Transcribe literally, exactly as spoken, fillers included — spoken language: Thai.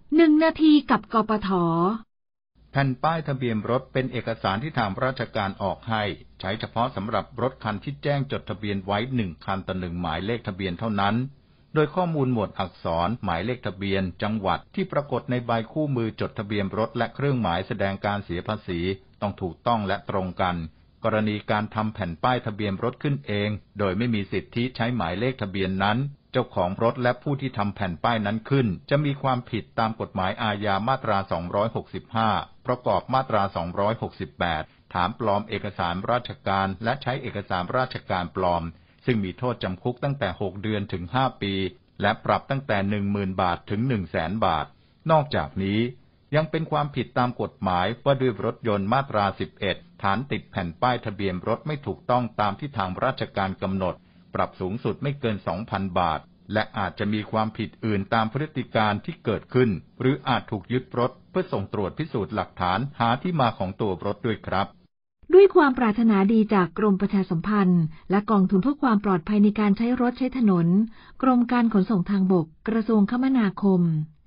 หนึ่งนาทีกับกปท. แผ่นป้ายทะเบียนรถเป็นเอกสารที่ทางราชการออกให้ใช้เฉพาะสำหรับรถคันที่แจ้งจดทะเบียนไว้หนึ่งคันต่อหนึ่งหมายเลขทะเบียนเท่านั้นโดยข้อมูลหมวดอักษรหมายเลขทะเบียนจังหวัดที่ปรากฏในใบคู่มือจดทะเบียนรถและเครื่องหมายแสดงการเสียภาษีต้องถูกต้องและตรงกันกรณีการทำแผ่นป้ายทะเบียนรถขึ้นเองโดยไม่มีสิทธิใช้หมายเลขทะเบียนนั้นเจ้าของรถและผู้ที่ทำแผ่นป้ายนั้นขึ้นจะมีความผิดตามกฎหมายอาญามาตราสองร้อยหกสิบห้าประกอบมาตราสองร้อยหกสิบแปดฐานปลอมเอกสารราชการและใช้เอกสารราชการปลอมซึ่งมีโทษจำคุกตั้งแต่หกเดือนถึงห้าปีและปรับตั้งแต่ หนึ่งหมื่น บาทถึง หนึ่งแสน บาทนอกจากนี้ยังเป็นความผิดตามกฎหมายว่าด้วยรถยนต์มาตราสิบเอ็ดฐานติดแผ่นป้ายทะเบียนรถไม่ถูกต้องตามที่ทางราชการกำหนดปรับสูงสุดไม่เกิน สองพัน บาทและอาจจะมีความผิดอื่นตามพฤติการที่เกิดขึ้นหรืออาจถูกยึดรถเพื่อส่งตรวจพิสูจน์หลักฐานหาที่มาของตัวรถด้วยครับด้วยความปรารถนาดีจากกรมประชาสัมพันธ์และกองทุนเพื่อความปลอดภัยในการใช้รถใช้ถนนกรมการขนส่งทางบกกระทรวงคมนาคม